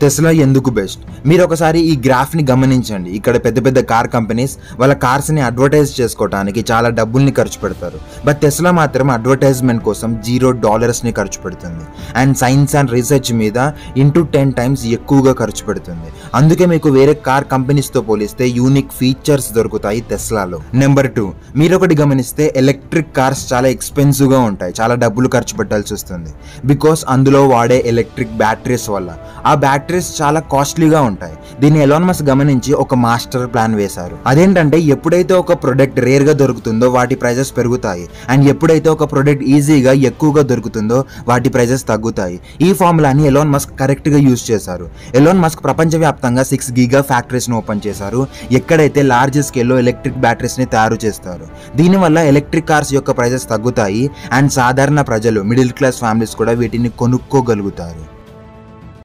Tesla ఎందుకు best? మీరు ఒకసారి ఈ గ్రాఫ్ని గమనించండి. ఇక్కడ పెద్ద పెద్ద కార్ కంపెనీస్ వాళ్ళ కార్స్ని అడ్వర్టైజ్ చేసుకోవడానికి చాలా డబ్బుల్ని ఖర్చు పెడతారు. బట్ టెస్లా మాత్రం అడ్వర్టైజ్మెంట్ కోసం $0 ఖర్చు పెడుతుంది. అండ్ సైన్స్ అండ్ రీసెర్చ్ మీద 10 times ఎక్కువగా ఖర్చు పెడుతుంది. అందుకే మీకు వేరే కార్ కంపెనీస్తో పోలిస్తే యూనిక్ ఫీచర్స్ దొరుకుతాయి టెస్లాలో. నెంబర్ 2, మీరు ఒకటి గమనిస్తే ఎలక్ట్రిక్ కార్స్ చాలా ఎక్స్పెన్సివ్గా ఉంటాయి. చాలా డబ్బులు ఖర్చు పెట్టాల్సి వస్తుంది. బికాస్ అందులో వాడే ఎలక్ట్రిక్ బ్యాటరీస్ వల్ల. ఆ బ్యాటరీస్ చాలా కాస్ట్లీగా ఉంటాయి. దీన్ని ఎలాన్ మస్క్ గమనించి ఒక మాస్టర్ ప్లాన్ వేశారు. అదేంటంటే ఎప్పుడైతే ఒక ప్రొడక్ట్ రేర్గా దొరుకుతుందో వాటి ప్రైజెస్ పెరుగుతాయి. అండ్ ఎప్పుడైతే ఒక ప్రొడక్ట్ ఈజీగా ఎక్కువగా దొరుకుతుందో వాటి ప్రైజెస్ తగ్గుతాయి. ఈ ఫార్ములాని ఎలాన్ మస్క్ కరెక్ట్గా యూజ్ చేశారు. ఎలాన్ మస్క్ ప్రపంచవ్యాప్తంగా 6 గిగా ఫ్యాక్టరీస్ని ఓపెన్ చేశారు, ఎక్కడైతే లార్జ్ స్కేల్లో ఎలక్ట్రిక్ బ్యాటరీస్ని తయారు చేస్తారు. దీనివల్ల ఎలక్ట్రిక్ కార్స్ యొక్క ప్రైజెస్ తగ్గుతాయి. అండ్ సాధారణ ప్రజలు, మిడిల్ క్లాస్ ఫ్యామిలీస్ కూడా వీటిని కొనుక్కోగలుగుతారు.